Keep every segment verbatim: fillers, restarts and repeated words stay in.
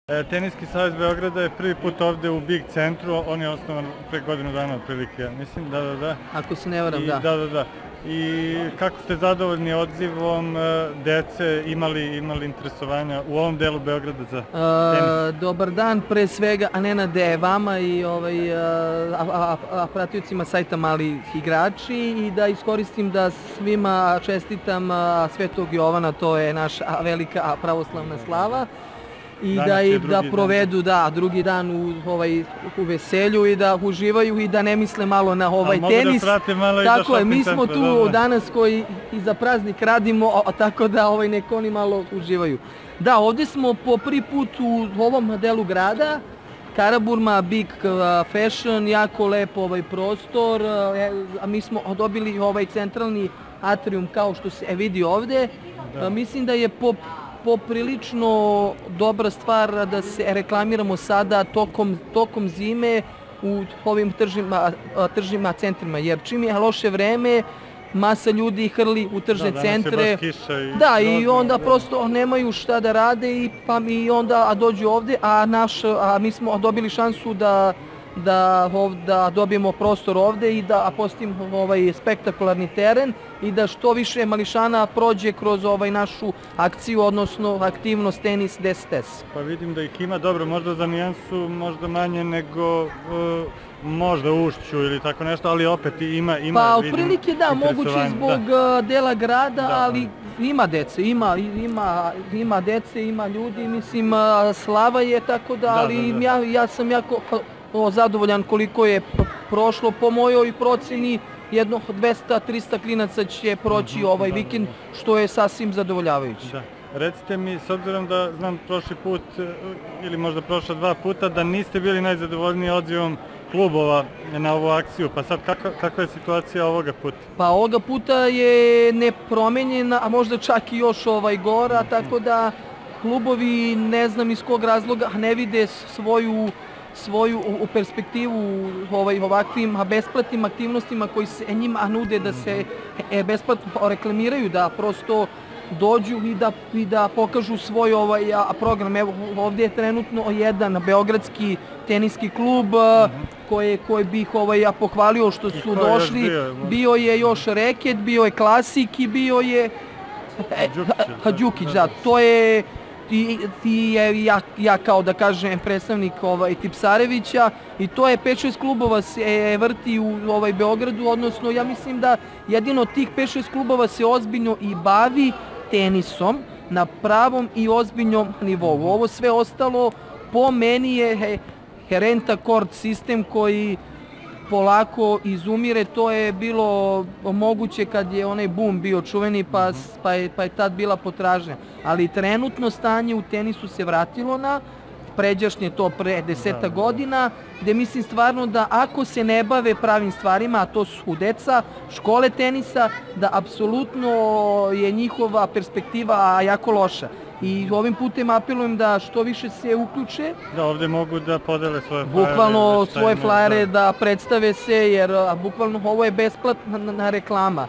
Teniski savez Beograda je prvi put ovde u Big centru, on je osnovan pre godinu dana otprilike, mislim, da, da, da. Ako se ne varam, da. Da, da, da. I kako ste zadovoljni odzivom dece, imali imali interesovanja u ovom delu Beograda za tenis? Dobar dan, pre svega, a Nenade, vama i pratiocima sajta Mali igrači i da iskoristim da svima čestitam Svetog Jovana, to je naša velika pravoslavna slava. I da i da provedu da drugi dan u veselju i da uživaju i da ne misle malo na ovaj tenis. Tako je, mi smo tu danas koji i za praznik radimo, tako da nek oni malo uživaju. Da, ovdje smo po prvi put u ovom delu grada, Karaburma, Big Fashion, jako lep ovaj prostor, a mi smo dobili ovaj centralni atrium kao što se vidi ovdje. Mislim da je po poprilično dobra stvar da se reklamiramo sada tokom zime u ovim tržnim centrima, jer čim je loše vreme, masa ljudi hrli u tržne centre. Da, i onda prosto nemaju šta da rade i onda dođu ovde, a mi smo dobili šansu da da dobijemo prostor ovde i da postavimo ovaj spektakularni teren i da što više mališana prođe kroz našu akciju, odnosno aktivnost tenis deset S. Pa vidim da ih ima, dobro, možda za nijansu, možda manje nego možda Ušću ili tako nešto, ali opet ima interesovanja. Pa otprilike da, moguće zbog dela grada, ali ima dece, ima dece, ima ljudi, mislim, slava je tako da, ali ja sam jako zadovoljan koliko je prošlo. Po mojoj proceni jedno dvesta do trista klinaca će proći ovaj vikend, što je sasvim zadovoljavajuće. Recite mi, s obzirom da znam prošli put ili možda prošla dva puta da niste bili najzadovoljniji odzivom klubova na ovu akciju, pa sad kakva je situacija ovoga puta? Pa ovoga puta je nepromenjena, a možda čak i još gora, tako da klubovi ne znam iz kog razloga ne vide svoju svoju perspektivu ovakvim besplatnim aktivnostima koji se njima nude da se besplatno reklamiraju, da prosto dođu i da pokažu svoj program. Evo, ovdje je trenutno jedan beogradski teniski klub koji bih pohvalio što su došli. Bio je još Reket, bio je Klasik i bio je Hadjukić, da, to je ti ja kao da kažem predstavnik Tipsarevića i to je pet šest klubova se vrti u Beogradu, odnosno ja mislim da jedino tih pet šest klubova se ozbiljno i bavi tenisom na pravom i ozbiljnom nivou. Ovo sve ostalo po meni je renta kort sistem koji polako izumire. To je bilo moguće kad je onaj boom bio čuveni pa je tad bila potražnja. Ali trenutno stanje u tenisu se vratilo na pređašnje to pre deseta godina, gde mislim stvarno da ako se ne bave pravim stvarima, a to su deca, škole tenisa, da apsolutno je njihova perspektiva jako loša. I ovim putem apelujem da što više se uključe. Da ovdje mogu da podele svoje flajere. Bukvalno svoje flajere da predstave se, jer bukvalno ovo je besplatna reklama.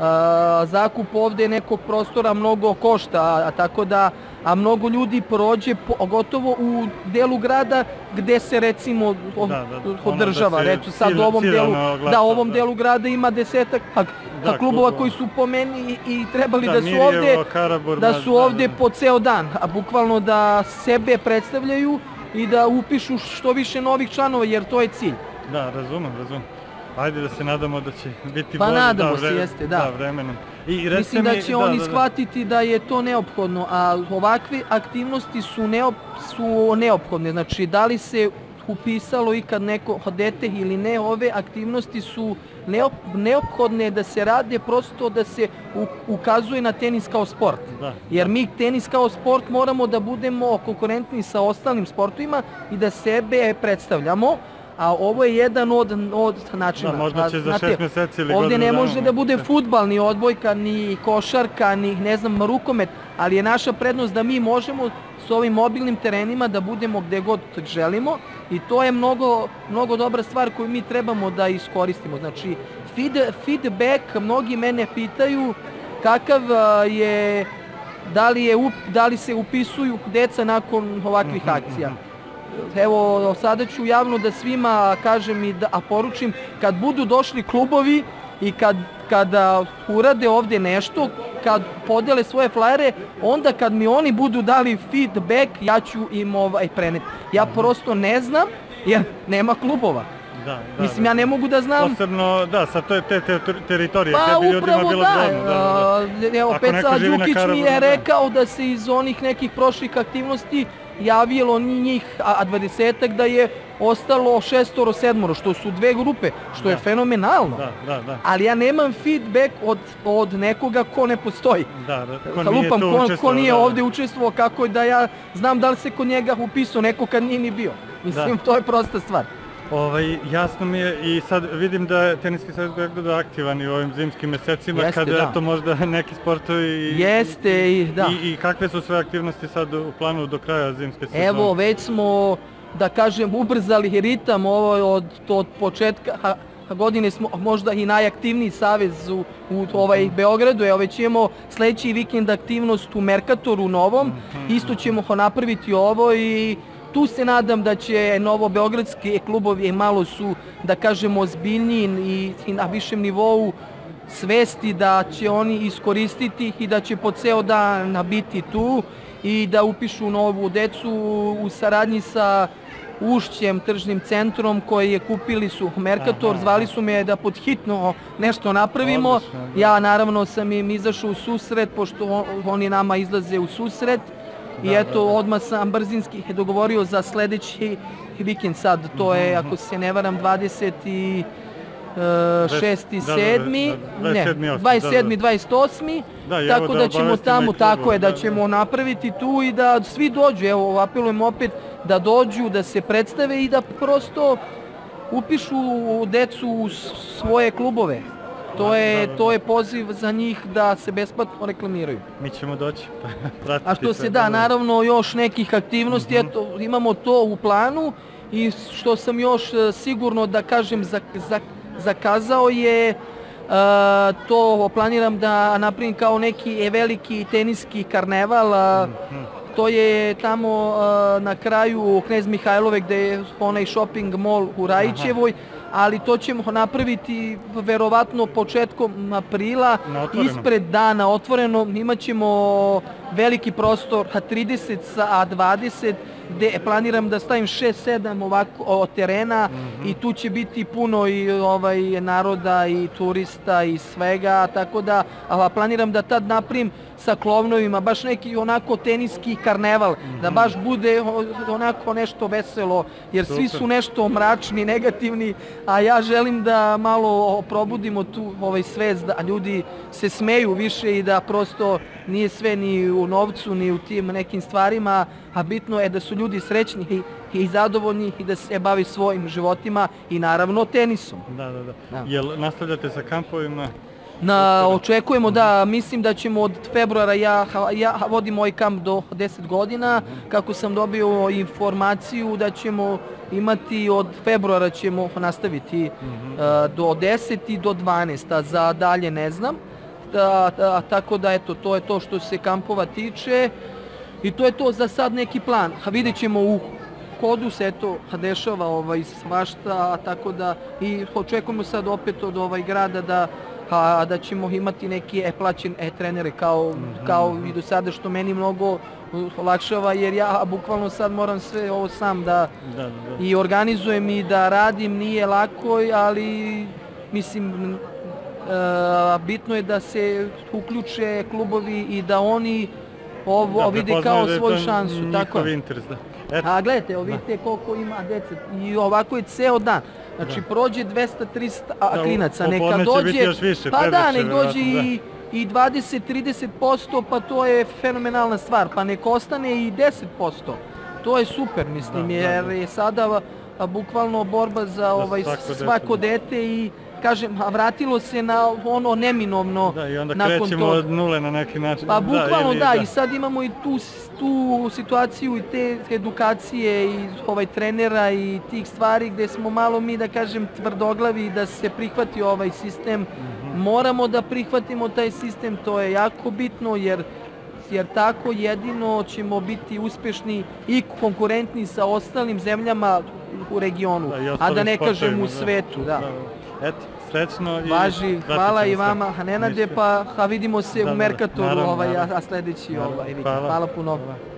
Zakup ovdje nekog prostora mnogo košta, tako da a mnogo ljudi prođe, pogotovo u delu grada gde se recimo održava. Reću sad u ovom delu grada ima desetak klubova koji su po meni i trebali da su ovdje po ceo dan, a bukvalno da sebe predstavljaju i da upišu što više novih članova, jer to je cilj. Da, razumem, razumem. Ajde da se nadamo da će biti bolje. Pa nadamo se, jeste, da. Vremenom. Mislim da će oni shvatiti da je to neophodno, a ovakve aktivnosti su neophodne. Znači, da li se upisalo ikad neko dete ili ne, ove aktivnosti su neophodne da se rade, prosto da se ukazuje na tenis kao sport. Jer mi tenis kao sport moramo da budemo konkurentni sa ostalim sportovima i da sebe predstavljamo. A ovo je jedan od načina. Da, možda će za šest meseci ili godinu dana. Ovdje ne može da bude fudbal, ni odbojka, ni košarka, ni ne znam, rukomet, ali je naša prednost da mi možemo s ovim mobilnim terenima da budemo gde god želimo i to je mnogo dobra stvar koju mi trebamo da iskoristimo. Znači, feedback, mnogi mene pitaju kakav je da li, je, da li se upisuju deca nakon ovakvih akcija. Evo, sada ću javno da svima kažem i da a poručim, kad budu došli klubovi i kad, kada urade ovde nešto, kad podele svoje flajere, onda kad mi oni budu dali feedback, ja ću im ovaj preneti. Ja prosto ne znam, jer nema klubova. Da, da, Mislim, ja ne mogu da znam... Posebno, da, sa te, te, te teritorije, pa, kad bi ljudima bilo da, zgodno. Da, da, da. Evo, Peca Đukić mi je rekao da se iz onih nekih prošlih aktivnosti javilo njih a dvadesetak da je ostalo šestoro, sedmoro, što su dve grupe, što da. je fenomenalno. Da, da, da. Ali ja nemam feedback od, od nekoga ko ne postoji. Da, da, ko nije Lupam, tu ko, učestvovao. ko nije da, ovde učestvovao, kako da ja znam da li se kod njega upisao neko kad nije ni bio. Mislim, da. to je prosta stvar. Ovaj, jasno mi je i sad vidim da je Teniski savez Beograda aktivan i u ovim zimskim mesecima. Jeste, kada da. to možda neki sportovi... Jeste, i da. I, I kakve su sve aktivnosti sad u planu do kraja zimske sezone? Evo, već smo, da kažem, ubrzali ritam ovo od, od početka godine smo možda i najaktivniji savez u, u ovaj Beogradu. Evo, već imamo sledeći vikend aktivnost u Merkatoru novom. Isto ćemo napraviti ovo i tu se nadam da će novobeogradski klubovi malo su, da kažemo, ozbiljniji i, i na višem nivou svesti da će oni iskoristiti i da će po ceo dan biti tu i da upišu novu decu u saradnji sa Ušćem, tržnim centrom koji je kupili su Merkator, zvali su me da pod hitno nešto napravimo. Ja naravno sam im izašao u susret, pošto oni nama izlaze u susret. I eto, odmah sam brzinski dogovorio za sledeći vikend sad, to je, ako se ne varam, dvadeset šesti sedmi ne, dvadeset sedmi dvadeset osmi tako da ćemo tamo, tako je, da ćemo napraviti tu i da svi dođu, evo, apelujem opet da dođu, da se predstave i da prosto upišu decu u svoje klubove. To je, to je poziv za njih da se besplatno reklamiraju. Mi ćemo doći, pratiti. A što se da, naravno, još nekih aktivnosti, eto, imamo to u planu i što sam još sigurno, da kažem, zakazao je, to planiram da napravim kao neki veliki teniski karneval. To je tamo na kraju Knez Mihajlove gde je onaj shopping mall u Rajićevoj, ali to ćemo napraviti verovatno početkom aprila, ispred dana otvoreno. Imaćemo veliki prostor trideset sa dvadeset, gde planiram da stavim šest sedam ovako terena i tu će biti puno i ovaj naroda i turista i svega, tako da planiram da tad napravim sa klovnovima, baš neki onako teniski karneval, da baš bude onako nešto veselo, jer svi su nešto mračni, negativni, a ja želim da malo probudimo tu ovaj svest, da ljudi se smeju više i da prosto nije sve ni u novcu, ni u tim nekim stvarima, a bitno je da su ljudi srećni i, i zadovoljni i da se bavi svojim životima i naravno tenisom. Da, da, da. Jel nastavljate sa kampovima? Na, očekujemo da, mislim da ćemo od februara, ja, ja vodim ovaj kamp do deset godina, kako sam dobio informaciju da ćemo imati od februara ćemo nastaviti uh, do deset i do dvanaest, a za dalje ne znam. Da, da, tako da eto, to je to što se kampova tiče i to je to za sad neki plan. A vidjet ćemo u hodu se eto dešava ovaj svašta, tako da i očekujemo sad opet od ovaj grada da a da ćemo imati neki e-plaćen e-trenere kao, kao i do sada, što meni mnogo olakšava, jer ja bukvalno sad moram sve ovo sam da, da, da. i organizujem i da radim, nije lako, ali mislim e, bitno je da se uključe klubovi i da oni ovo da, vide kao svoju šansu. Tako. Interes, da. A gledajte, vidite koliko ima dece i ovako je ceo dan. Znači, prođe dvesta trista klinaca, neka dođe, pa da, nek dođe i, i dvadeset do trideset posto, pa to je fenomenalna stvar, pa nek ostane i deset posto. To je super, mislim, jer je sada bukvalno borba za ovaj, svako dete i, kažem, vratilo se na ono neminovno. Da, i onda krećemo od nule na neki način. Pa bukvalno da, i sad imamo i tu, tu situaciju i te edukacije i ovaj trenera i tih stvari gde smo malo mi, da kažem, tvrdoglavi da se prihvati ovaj sistem. Moramo da prihvatimo taj sistem, to je jako bitno, jer jer tako jedino ćemo biti uspješni i konkurentni sa ostalim zemljama u regionu, Da, i a da ostalim ne kažem sportovima, u da. svetu. Da. Eto, srećno i Važi, pratit hvala ćemo i sve. vama, Nenade, Ništa. pa ha, vidimo se Da, u da, Merkatoru, naravno, ovaj, a, naravno. a sljedeći Naravno, ovaj, vikend. hvala. Hvala puno. Hvala.